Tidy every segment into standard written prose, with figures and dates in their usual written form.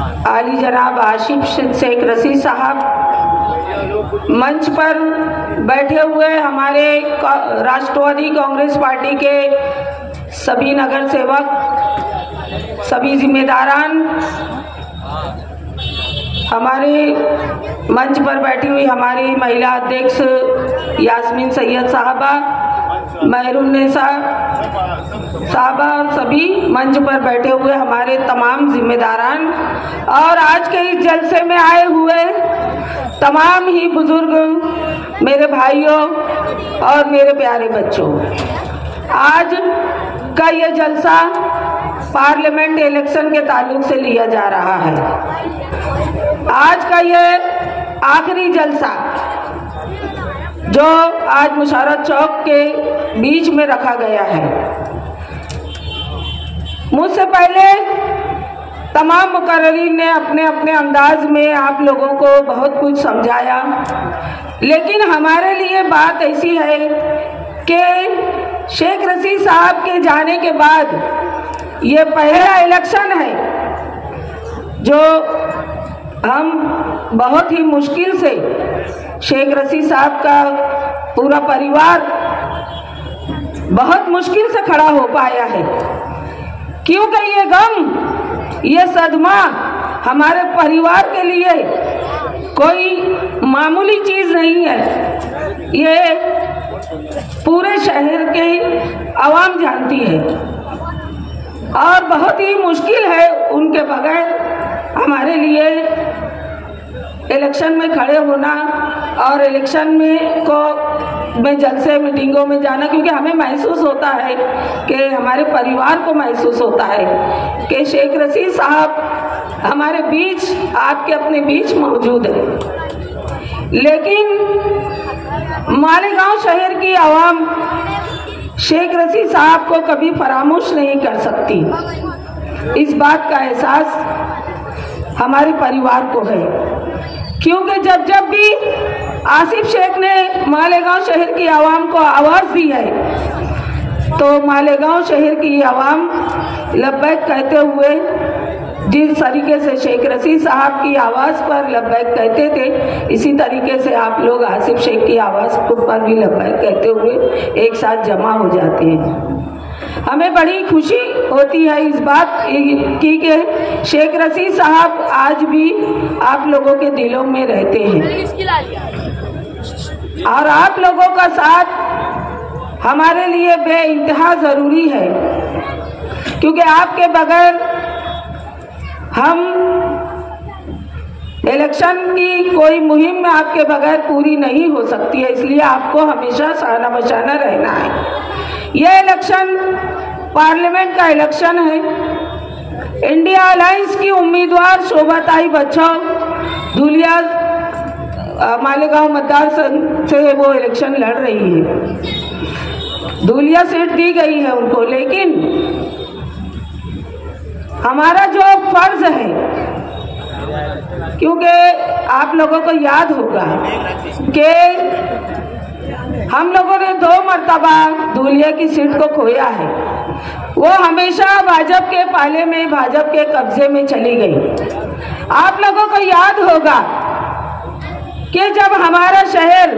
आली जनाब आसिफ शेख रशीद साहब, मंच पर बैठे हुए हमारे राष्ट्रवादी कांग्रेस पार्टी के सभी नगर सेवक, सभी जिम्मेदारान, हमारे मंच पर बैठी हुई हमारी महिला अध्यक्ष यास्मीन सैयद साहबा, महरुन्नेसा साहबा और सभी मंच पर बैठे हुए हमारे तमाम जिम्मेदारान और आज के इस जलसे में आए हुए तमाम ही बुजुर्ग, मेरे भाइयों और मेरे प्यारे बच्चों, आज का ये जलसा पार्लियामेंट इलेक्शन के ताल्लुक से लिया जा रहा है। आज का ये आखिरी जलसा जो आज मुशर्रफ चौक के बीच में रखा गया है। मुझसे पहले तमाम मुकर्ररीन ने अपने अपने अंदाज में आप लोगों को बहुत कुछ समझाया, लेकिन हमारे लिए बात ऐसी है कि शेख रशीद साहब के जाने के बाद ये पहला इलेक्शन है जो हम बहुत ही मुश्किल से शेख रशीद साहब का पूरा परिवार बहुत मुश्किल से खड़ा हो पाया है, क्योंकि ये गम, ये सदमा हमारे परिवार के लिए कोई मामूली चीज नहीं है। ये पूरे शहर के आवाम जानती है और बहुत ही मुश्किल है उनके बगैर हमारे लिए इलेक्शन में खड़े होना और इलेक्शन में जलसे मीटिंगों में जाना, क्योंकि हमें महसूस होता है कि हमारे परिवार को महसूस होता है कि शेख रशीद साहब हमारे बीच, आपके अपने बीच मौजूद है। लेकिन मालेगांव शहर की आवाम शेख रशीद साहब को कभी फरामोश नहीं कर सकती। इस बात का एहसास हमारे परिवार को है, क्योंकि जब भी आसिफ शेख ने मालेगांव शहर की आवाम को आवाज़ दी है तो मालेगांव शहर की आवाम लब्बैक कहते हुए, जिस तरीके से शेख रशीद साहब की आवाज़ पर लब्बैक कहते थे, इसी तरीके से आप लोग आसिफ शेख की आवाज़ पर भी लब्बैक कहते हुए एक साथ जमा हो जाते हैं। हमें बड़ी खुशी होती है इस बात की कि शेख रशीद साहब आज भी आप लोगों के दिलों में रहते हैं और आप लोगों का साथ हमारे लिए बेइंतहा ज़रूरी है, क्योंकि आपके बगैर हम इलेक्शन की कोई मुहिम में आपके बगैर पूरी नहीं हो सकती है। इसलिए आपको हमेशा शाना बशाना रहना है। यह इलेक्शन पार्लियामेंट का इलेक्शन है। इंडिया अलायंस की उम्मीदवार शोभाताई बच्चों धुलिया मालेगांव मतदार संघ से वो इलेक्शन लड़ रही है। धुलिया सीट दी गई है उनको, लेकिन हमारा जो फर्ज है, क्योंकि आप लोगों को याद होगा कि हम लोगों ने 2 मरतबा धुलिया की सीट को खोया है। वो हमेशा भाजपा के पाले में, भाजपा के कब्जे में चली गई। आप लोगों को याद होगा कि जब हमारा शहर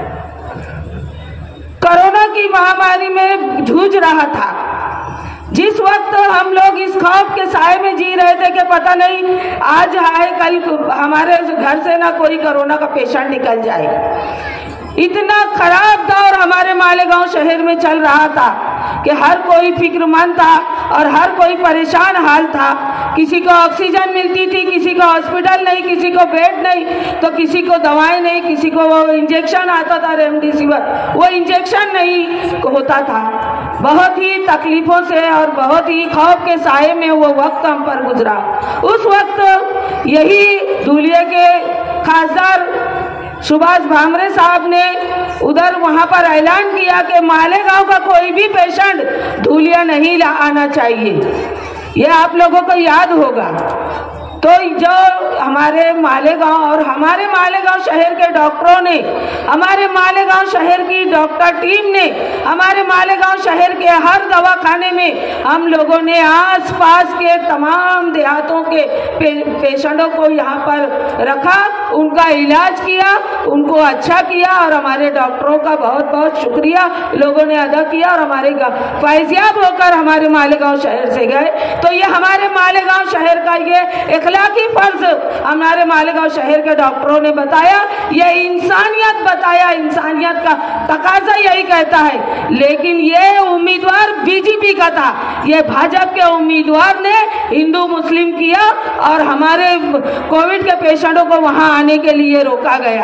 कोरोना की महामारी में जूझ रहा था, जिस वक्त हम लोग इस खौफ के साए में जी रहे थे कि पता नहीं आज आए कल हमारे घर से ना कोई कोरोना का पेशेंट निकल जाए, इतना खराब दौर हमारे मालेगांव शहर में चल रहा था कि हर कोई फिक्रमंद था और हर कोई परेशान हाल था। किसी को ऑक्सीजन मिलती थी, किसी को हॉस्पिटल नहीं, किसी को बेड नहीं, तो किसी को दवाएं नहीं, किसी को वो इंजेक्शन आता था रेमडेसिविर, वो इंजेक्शन नहीं होता था। बहुत ही तकलीफों से और बहुत ही खौफ के साए में वो वक्त हम पर गुजरा। उस वक्त यही धुलिया के खासदार सुभाष भामरे साहब ने उधर वहां पर ऐलान किया कि मालेगांव का कोई भी पेशेंट धुलिया नहीं आना चाहिए। यह आप लोगों को याद होगा। तो जो हमारे मालेगांव और हमारे मालेगांव शहर के डॉक्टरों ने, हमारे मालेगांव शहर की डॉक्टर टीम ने, हमारे मालेगांव शहर के हर दवाखाने में हम लोगों ने आसपास के तमाम देहातों के पेशेंटों को यहाँ पर रखा, उनका इलाज किया, उनको अच्छा किया और हमारे डॉक्टरों का बहुत बहुत शुक्रिया लोगों ने अदा किया और हमारे फैजियाब होकर हमारे मालेगांव शहर से गए। तो ये हमारे मालेगांव शहर का ये इखलाकी फर्ज हमारे मालेगांव शहर के डॉक्टरों ने बताया, ये इंसानियत बताया, इंसानियत का तकाजा यही कहता है। लेकिन ये उम्मीदवार बीजेपी का था, ये भाजपा के उम्मीदवार ने हिंदू मुस्लिम किया और हमारे कोविड के पेशेंटों को वहां आने के लिए रोका गया।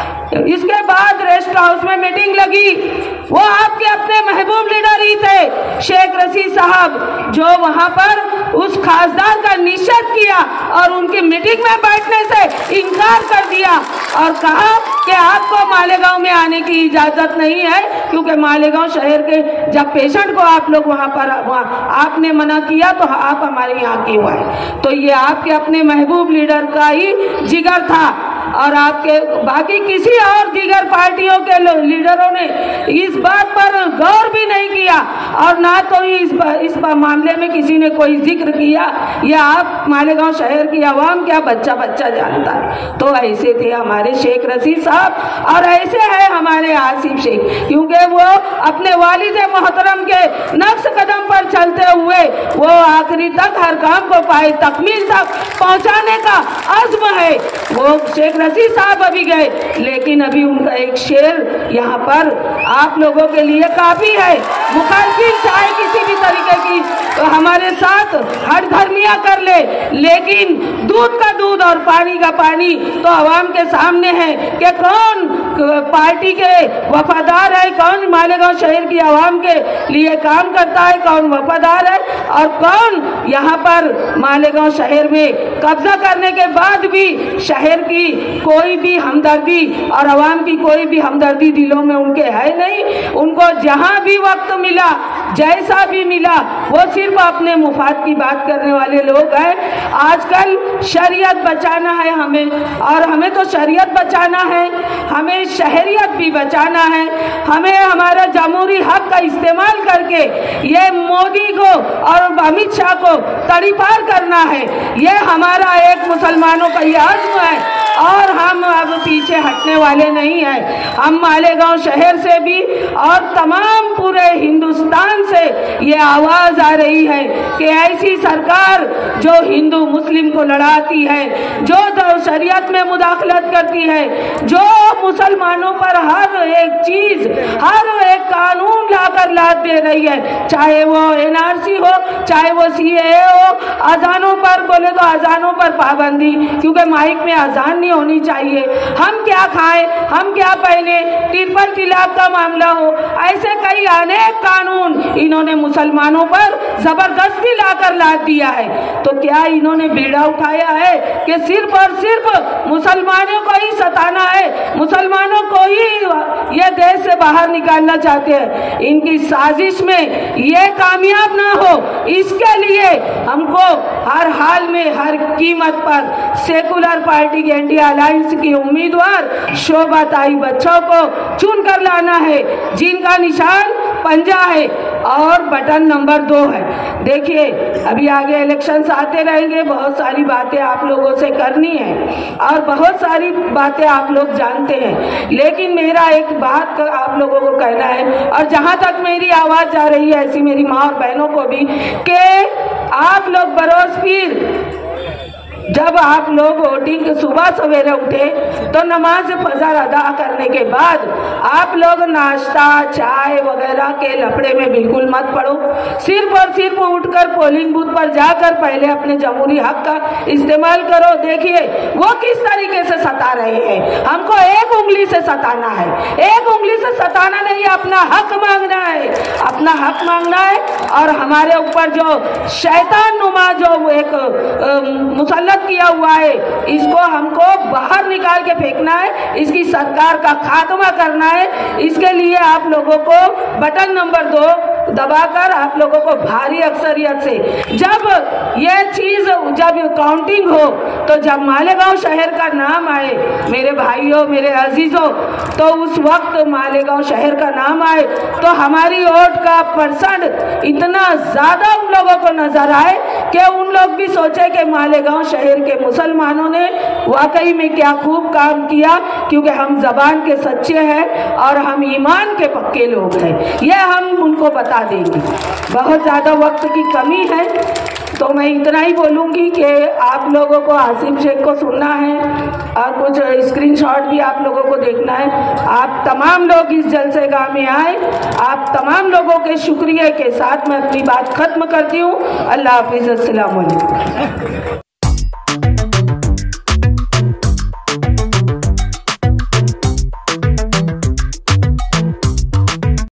इसके बाद रेस्ट हाउस में मीटिंग लगी, वो आपके अपने महबूब लीडर ही थे शेख रशीद साहब, जो वहां पर उस खासदार का निषेध किया और उनकी मीटिंग में बैठने से इनकार कर दिया और कहा कि आपको मालेगांव में आने की इजाजत नहीं है, क्योंकि मालेगांव शहर के जब पेशेंट को आप लोग वहां पर आपने मना किया तो आप हमारे यहाँ क्यों आए। तो ये आपके अपने महबूब लीडर का ही जिगर था और आपके बाकी किसी और दीगर पार्टियों के लीडरों ने इस बात पर गौर भी नहीं किया और ना तो इस मामले में किसी ने कोई जिक्र किया। या आप मालेगांव शहर की आवाम क्या बच्चा बच्चा जानता है। तो ऐसे थे हमारे शेख रशीद साहब और ऐसे है हमारे आसिफ शेख, क्योंकि वो अपने वालिद मोहतरम के नक्श कदम पर चलते हुए वो आखिरी तक हर काम को पाए तकमील तक पहुंचाने का अज़्म है। वो शेख रशीद साहब अभी गए, लेकिन अभी उनका एक शेर यहाँ पर आप लोगों के लिए काफी है। मुखालफिन चाहे किसी भी तरीके की तो हमारे साथ हर धर्मिया कर ले, लेकिन दूध का दूध और पानी का पानी तो आवाम के सामने है कि कौन पार्टी के वफादार है, कौन मालेगांव शहर की आवाम के लिए काम करता है, कौन वफादार है और कौन यहाँ पर मालेगांव शहर में कब्जा करने के बाद भी शहर की कोई भी हमदर्दी और आवाम की कोई भी हमदर्दी दिलों में उनके है नहीं। उनको जहां भी वक्त मिला, जैसा भी मिला, वो सिर्फ अपने मुफाद की बात करने वाले लोग हैं। आजकल शरीयत बचाना है हमें, और हमें तो शरीयत बचाना है, हमें शहरियत भी बचाना है। हमें हमारा जमहूरी हक का इस्तेमाल करके ये मोदी को और अमित शाह को तड़ीपार करना है। ये हमारा एक मुसलमानों का ये अज़्म है और हम अब पीछे हटने वाले नहीं हैं। हम मालेगांव शहर से भी और तमाम पूरे हिंदुस्तान से ये आवाज़ आ रही है कि ऐसी सरकार जो हिंदू मुस्लिम को लड़ाती है, जो शरीयत में मुदाखलत करती है, जो मुसलमानों पर हर एक चीज़, हर एक कानून लाकर लाद दे रही है, चाहे वो NRC हो, चाहे वो CAA हो। अजानों पर बोले तो अजानों पर पाबंदी, क्योंकि माइक में अजान नहीं होनी चाहिए। हम क्या खाएं, हम क्या पहने, ट्रिपल तलाक का मामला हो, ऐसे कई अनेक कानून इन्होंने मुसलमानों पर जबरदस्ती लाकर लाद दिया है। तो क्या इन्होंने बीड़ा उठाया है कि सिर्फ और सिर्फ मुसलमानों को ही सताना है, मुसलमानों को ही ये देश से बाहर निकालना चाहते हैं। इनकी साजिश में ये कामयाब ना हो, इसके लिए हमको हर हाल में हर कीमत पर सेकुलर पार्टी के इंडिया अलायंस की उम्मीदवार शोभा ताई बच्चों को चुन कर लाना है, जिनका निशान पंजा है और बटन नंबर 2 है। देखिए अभी आगे इलेक्शंस आते रहेंगे, बहुत सारी बातें आप लोगों से करनी है और बहुत सारी बातें आप लोग जानते हैं, लेकिन मेरा एक बात आप लोगों को कहना है और जहां तक मेरी आवाज जा रही है ऐसी मेरी माँ और बहनों को भी, कि आप लोग बरोज पीर जब आप लोग वोटिंग सुबह सवेरे उठे तो नमाज फजर अदा करने के बाद आप लोग नाश्ता चाय वगैरह के लफड़े में बिल्कुल मत पड़ो। सिर्फ और सिर्फ उठकर पोलिंग बूथ पर जाकर पहले अपने जमहूरी हक का इस्तेमाल करो। देखिए वो किस तरीके से सता रहे हैं, हमको एक उंगली से सताना है, एक उंगली से सताना नहीं, अपना हक मांगना है, अपना हक मांगना है। और हमारे ऊपर जो शैतान नुमा जो एक मुसल्लत किया हुआ है, इसको हमको बाहर निकाल के फेंकना है, इसकी सरकार का खात्मा करना है। इसके लिए आप लोगों को बटन नंबर 2 दबाकर आप लोगों को भारी अक्सरियत से जब ये चीज जब काउंटिंग हो तो जब मालेगांव शहर का नाम आए मेरे भाइयों मेरे अजीजों, तो उस वक्त मालेगांव शहर का नाम आए तो हमारी वोट का परसेंट इतना ज्यादा उन लोगों को नजर आए कि उन लोग भी सोचे कि मालेगांव शहर के मुसलमानों ने वाकई में क्या खूब काम किया, क्योंकि हम जबान के सच्चे हैं और हम ईमान के पक्के लोग हैं। यह हम उनको बता देंगे। बहुत ज़्यादा वक्त की कमी है तो मैं इतना ही बोलूँगी कि आप लोगों को आसिम शेख को सुनना है और कुछ स्क्रीनशॉट भी आप लोगों को देखना है। आप तमाम लोग इस जलसेगाह में आए, आप तमाम लोगों के शुक्रिया के साथ मैं अपनी बात खत्म करती हूँ। अल्लाह हाफिज़, अस्सलाम वालेकुम।